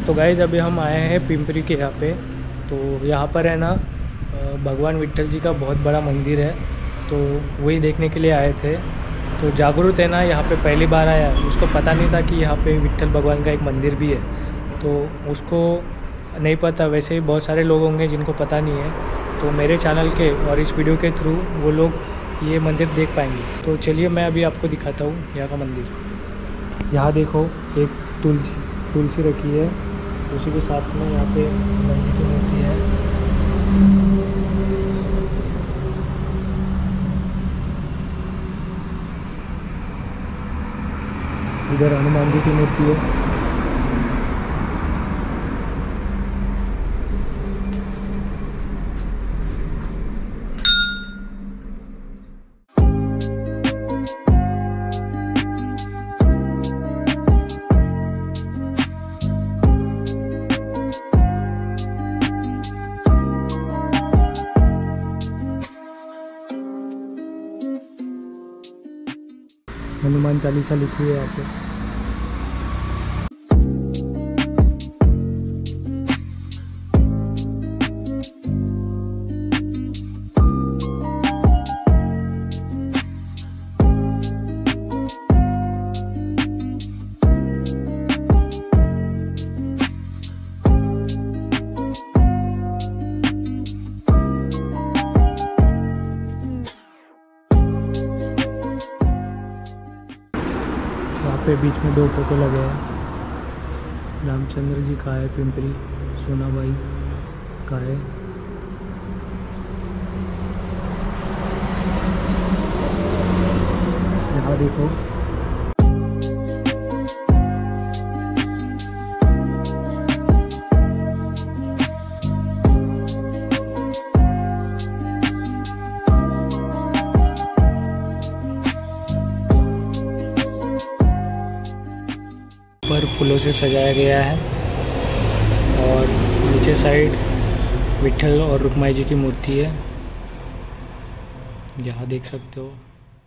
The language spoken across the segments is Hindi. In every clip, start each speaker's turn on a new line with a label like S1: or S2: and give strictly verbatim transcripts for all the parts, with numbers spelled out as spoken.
S1: तो गाइज़ अभी हम आए हैं पिंपरी के यहाँ पे। तो यहाँ पर है ना भगवान विट्ठल जी का बहुत बड़ा मंदिर है, तो वही देखने के लिए आए थे। तो जागरूक है ना, यहाँ पे पहली बार आया, उसको पता नहीं था कि यहाँ पे विट्ठल भगवान का एक मंदिर भी है। तो उसको नहीं पता, वैसे ही बहुत सारे लोग होंगे जिनको पता नहीं है। तो मेरे चैनल के और इस वीडियो के थ्रू वो लोग ये मंदिर देख पाएंगे। तो चलिए मैं अभी आपको दिखाता हूँ यहाँ का मंदिर। यहाँ देखो एक तुलसी तुलसी रखी है, उसी के साथ में यहाँ पे हनुमान जी की मूर्ति है। इधर हनुमान जी की मूर्ति है। हनुमान चालीसा लिखी है यहाँ पे। यहाँ पे बीच में दो फोटो लगे हैं। रामचंद्र जी का है, पिंपरी सोनाबाई का है। यहाँ देखो पर फूलों से सजाया गया है और नीचे साइड विट्ठल और रुक्माई जी की मूर्ति है, यहाँ देख सकते हो।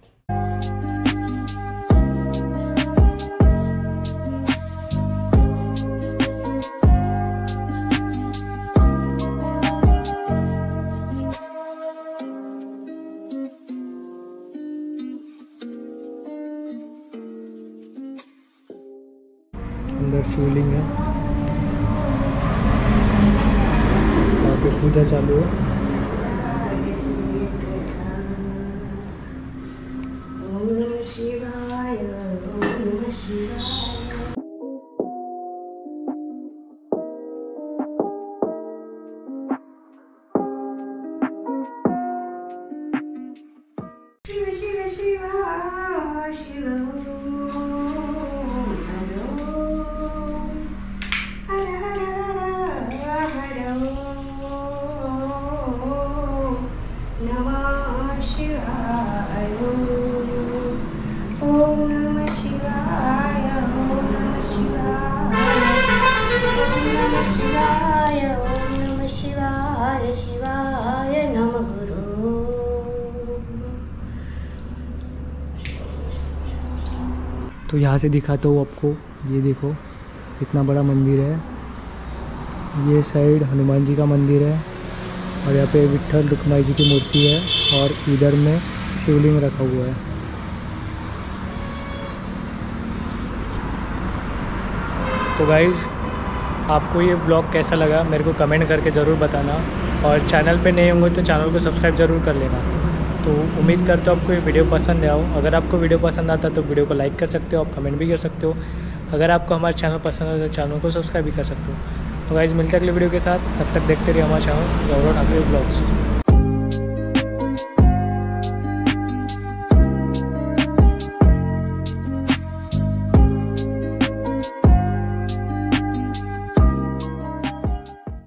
S1: अंदर शिवलिंग है, यहाँ पे पूजा चालू है।
S2: ओम नमः शिवाय, ओम नमः शिवाय। शिव शिव शिवा शिव
S1: तो यहाँ से दिखाता हूँ आपको, ये देखो इतना बड़ा मंदिर है। ये साइड हनुमान जी का मंदिर है और यहाँ पे विट्ठल रुक्माई जी की मूर्ति है और इधर में शिवलिंग रखा हुआ है। तो गाइज़ आपको ये ब्लॉग कैसा लगा मेरे को कमेंट करके ज़रूर बताना, और चैनल पे नए होंगे तो चैनल को सब्सक्राइब ज़रूर कर लेना। तो उम्मीद करता हूँ आपको ये वीडियो पसंद आया हो। अगर आपको वीडियो पसंद आता है तो वीडियो को लाइक कर सकते हो, आप कमेंट भी कर सकते हो। अगर आपको हमारा चैनल पसंद आता है तो चैनल को सब्सक्राइब भी कर सकते हो। तो गाइज़ मिलते हैं अगले वीडियो के साथ, तब तक देखते रहिए हमारा चैनल गौरव ठाकुर ब्लॉग्स।